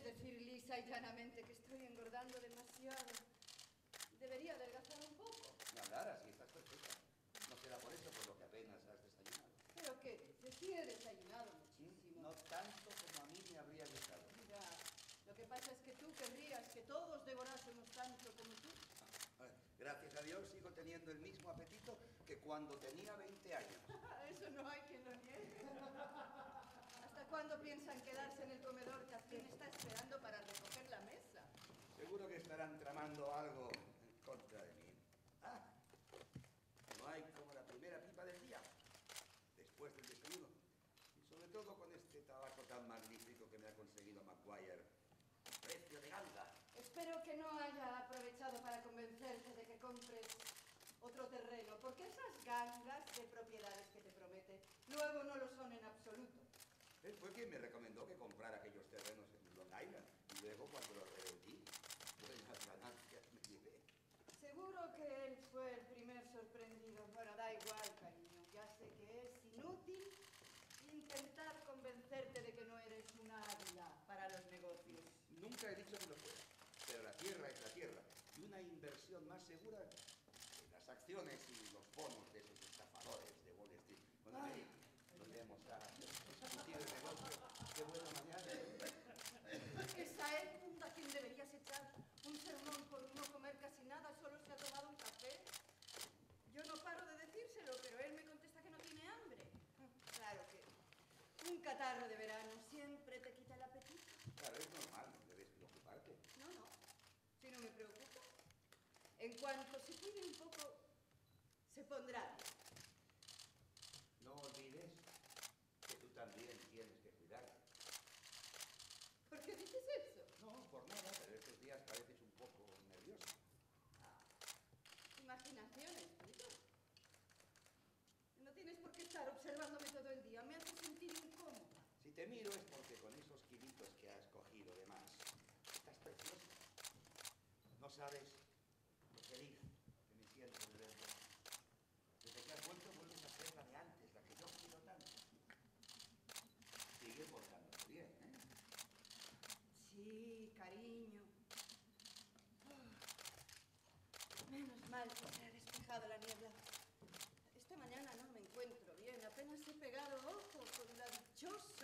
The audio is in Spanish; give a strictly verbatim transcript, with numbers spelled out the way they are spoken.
decir lisa y llanamente que estoy engordando demasiado. Debería adelgazar un poco. No, Lara, si estás perfecta. No será por eso por lo que apenas has desayunado. ¿Pero qué dices? Sí he desayunado muchísimo. No tanto como a mí me habría gustado. Ya, lo que pasa es que tú querrías que todos devorásemos tanto como tú. Ah, gracias a Dios sigo teniendo el mismo apetito que cuando tenía veinte años. Eso no hay quien lo niegue. ¿Hasta cuándo piensan quedarse en el comedor que alguien está esperando para recoger la mesa? Seguro que estarán tramando algo en contra de mí. Ah, no hay como la primera pipa del día, después del desayuno. Y sobre todo con este tabaco tan magnífico que me ha conseguido Maguire. Precio de ganga. Espero que no haya aprovechado para convencerte de que compres otro terreno, porque esas gangas de propiedades que te promete luego no lo son en absoluto. Él fue quien me recomendó que comprara aquellos terrenos en Long Island y luego cuando los revendí, buenas ganancias me llevé. Seguro que él fue el primer sorprendido. Bueno, da igual, cariño. Ya sé que es inútil intentar convencerte de que no eres una águila para los negocios. Nunca he dicho que lo fuera, pero la tierra es la tierra y una inversión más segura que las acciones y los bonos de esos estafadores de Wall Street. Bueno, Ay. nos vemos a discutir el negocio. Qué buena mañana. Es a él a quien deberías echar un sermón por no comer casi nada, solo se ha tomado un café. Yo no paro de decírselo, pero él me contesta que no tiene hambre. Claro que un catarro de verano siempre te quita el apetito. Claro, es normal, no debes preocuparte. No, no, si no me preocupa. En cuanto se cuide un poco, se pondrá bien. No olvides que tú también tienes que cuidarte. ¿Por qué dices eso? No, por nada, pero estos días pareces un poco nerviosa. Ah, imaginaciones, tuyo. No tienes por qué estar observándome todo el día. Me hace sentir incómoda. Si te miro es porque con esos kilitos que has cogido de más, estás preciosa. No sabes lo feliz que me siento de verte. Desde que has vuelto vuelves a ser la de antes, la que yo quiero tanto. Sigue portándote bien, ¿eh? Sí, cariño. Oh, menos mal que se ha despejado la niebla. Esta mañana no me encuentro bien. Apenas he pegado ojo con la dichosa